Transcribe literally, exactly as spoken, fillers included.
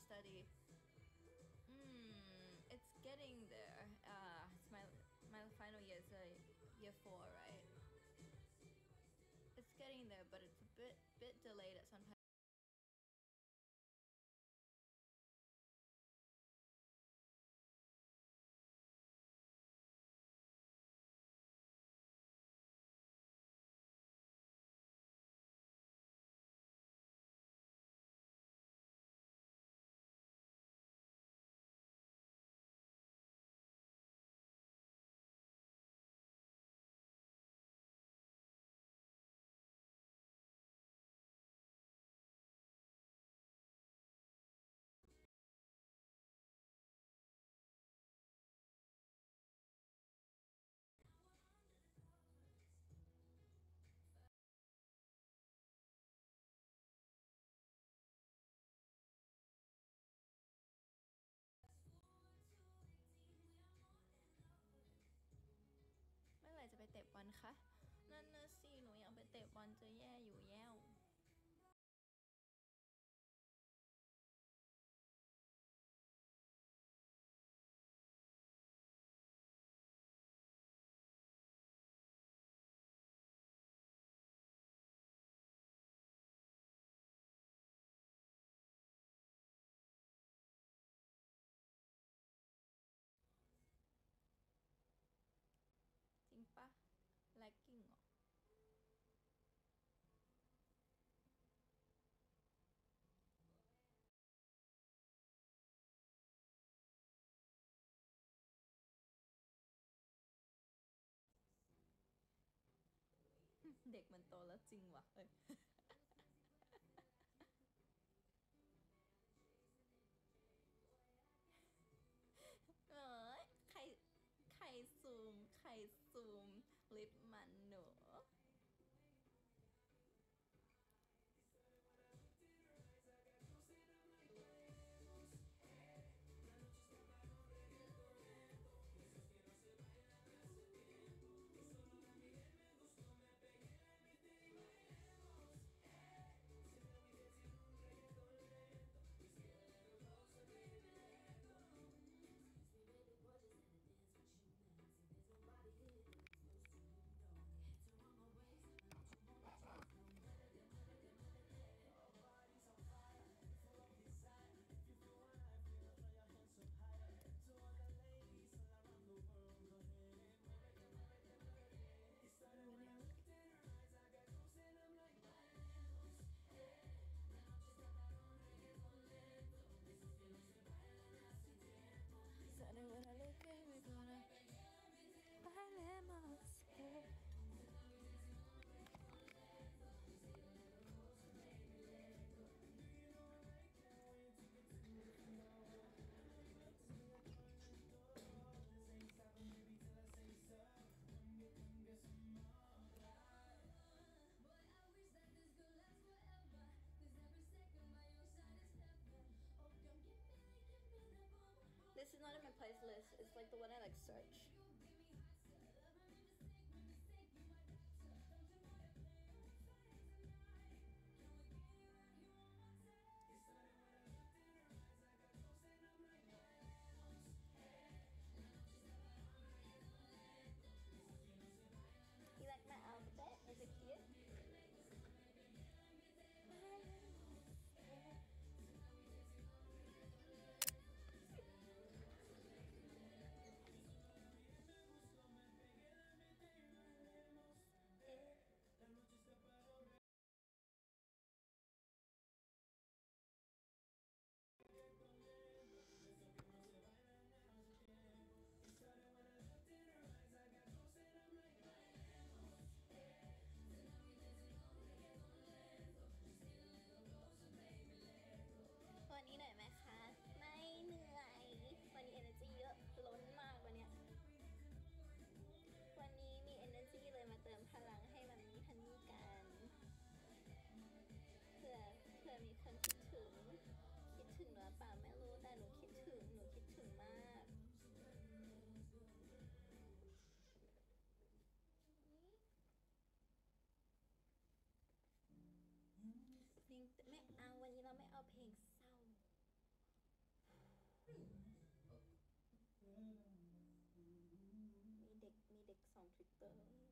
study. Hmm, it's getting there. Uh, it's my my final year is a year four, right? It's getting there, but it's a bit bit delayed at sometimes.เมื่อไหร่จะไปเตะบอลคะนั่นน่ะสิหนูอยากไปเตะบอลจะแย่อยู่แย่วจริงปะแลกกิ้งเหรอเด็กมันโตแล้วจริงวะเอ้ยเอ้ยใครใครซูมใครซูมลิปมันหนูจะได้เวลาเลิกให้ไม่ก่อนนะไปแล้วมาเสีย This is not in my playlist. It's like the one I like search. You like my outfit? Is it cute? So